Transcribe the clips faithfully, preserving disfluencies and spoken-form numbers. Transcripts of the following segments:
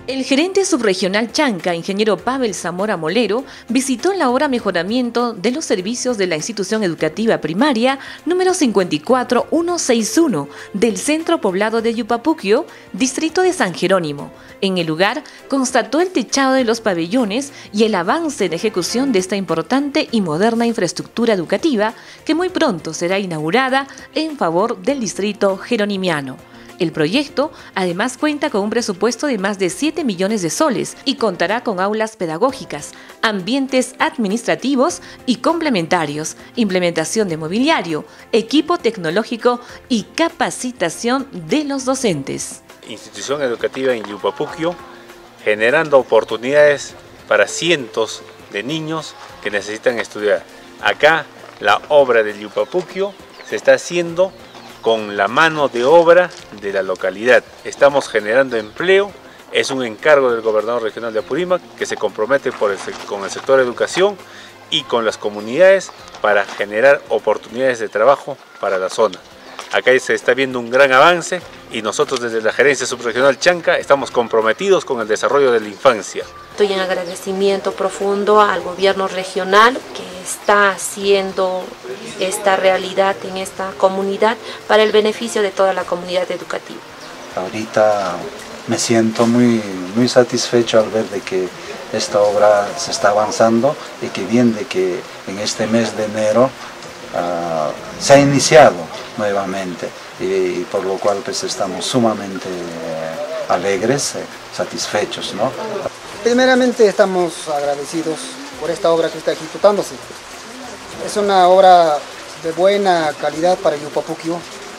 El gerente subregional Chanca, ingeniero Pavel Zamora Molero, visitó la obra mejoramiento de los servicios de la institución educativa primaria número cincuenta y cuatro mil ciento sesenta y uno del centro poblado de Yupapuquio, distrito de San Jerónimo. En el lugar, constató el techado de los pabellones y el avance en ejecución de esta importante y moderna infraestructura educativa que muy pronto será inaugurada en favor del distrito jeronimiano. El proyecto además cuenta con un presupuesto de más de siete millones de soles y contará con aulas pedagógicas, ambientes administrativos y complementarios, implementación de mobiliario, equipo tecnológico y capacitación de los docentes. Institución educativa en Yupapuquio, generando oportunidades para cientos de niños que necesitan estudiar. Acá la obra del Yupapuquio se está haciendo con la mano de obra de la localidad. Estamos generando empleo, es un encargo del gobernador regional de Apurímac que se compromete por el, con el sector de educación y con las comunidades para generar oportunidades de trabajo para la zona. Acá se está viendo un gran avance y nosotros desde la Gerencia Subregional Chanca estamos comprometidos con el desarrollo de la infancia. Estoy en agradecimiento profundo al gobierno regional que está haciendo esta realidad en esta comunidad para el beneficio de toda la comunidad educativa. Ahorita me siento muy, muy satisfecho al ver de que esta obra se está avanzando y que bien de que en este mes de enero uh, se ha iniciado nuevamente y, y por lo cual pues estamos sumamente eh, alegres, eh, satisfechos, ¿no? Primeramente estamos agradecidos por esta obra que está ejecutándose. Es una obra de buena calidad para Yupapuquio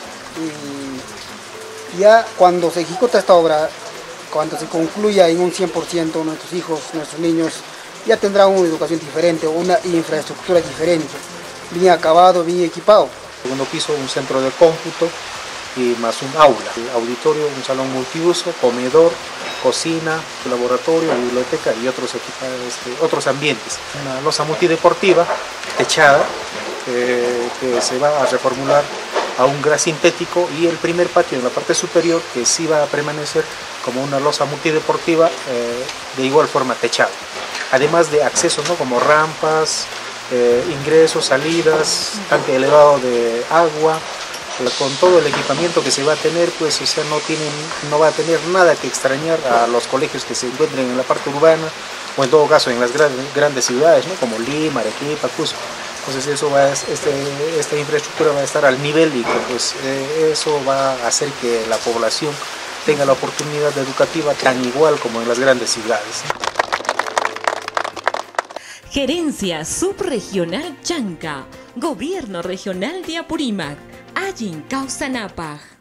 y ya cuando se ejecuta esta obra, cuando se concluya en un cien por ciento, nuestros hijos, nuestros niños ya tendrán una educación diferente, una infraestructura diferente, bien acabado, bien equipado. Segundo piso, un centro de cómputo y más un aula, el auditorio, un salón multiuso, comedor, cocina, laboratorio, biblioteca y otros, este, otros ambientes. Una losa multideportiva techada eh, que se va a reformular a un gras sintético y el primer patio en la parte superior que sí va a permanecer como una losa multideportiva eh, de igual forma techada. Además de accesos, ¿no?, como rampas, eh, ingresos, salidas, tanque elevado de agua. Con todo el equipamiento que se va a tener, pues o sea, no, tienen, no va a tener nada que extrañar a los colegios que se encuentren en la parte urbana o en todo caso en las gran, grandes ciudades, ¿no?, como Lima, Arequipa, Cusco. Entonces eso va a, este, esta infraestructura va a estar al nivel y que, pues, eh, eso va a hacer que la población tenga la oportunidad educativa tan igual como en las grandes ciudades. Gerencia Subregional Chanca, Gobierno Regional de Apurímac, Allin Causanapaj.